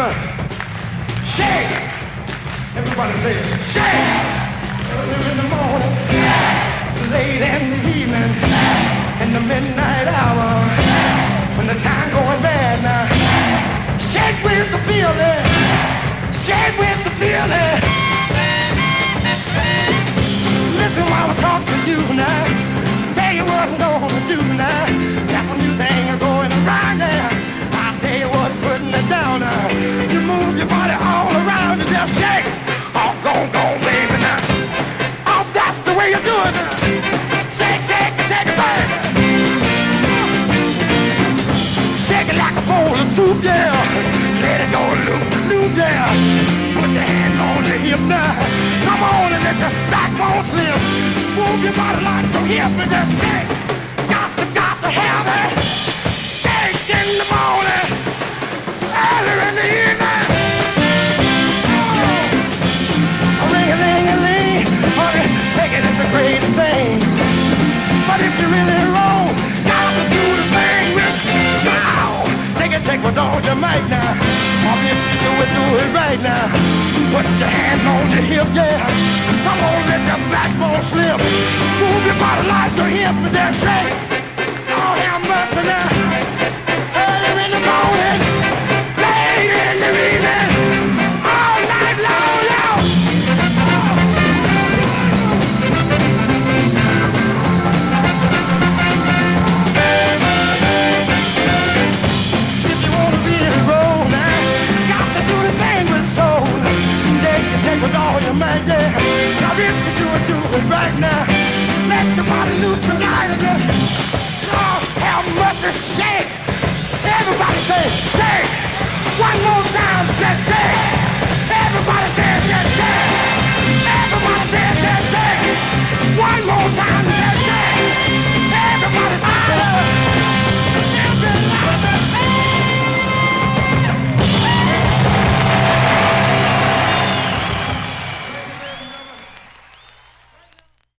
Shake. Everybody say it. Shake. Early in the morning, late in the evening, in the midnight hour, when the time going bad now. Shake with the feeling. Shake with the feeling. Listen while I talk to you now. Tell you what I'm gonna do now. Got a new thing going around there. I'll tell you what, putting it down now. You move your body all around and just shake. Oh, go, baby now. Oh, that's the way you do it now. Shake, shake, and take it back. Shake it like a bowl of soup, yeah. Let it go loop, yeah. Put your hand on the hip now. Come on and let your backbone slip. Move your body like the hip and just shake. Got to have it. Shake in the morning, early in the evening. Oh, ring-a-ling-a-ling, honey, take it as a great thing. But if you really wrong, gotta do the thing with sound. Take with all your might now. Or if you do it right now. Put your hand on your hip, yeah. Come on, let your backbone slip. Move your body like the hip and then shake. Oh, have mercy now. Early in the morning, late in the evening, all night long, long. With all your might, yeah. Now if you do it right now, let your body loose tonight.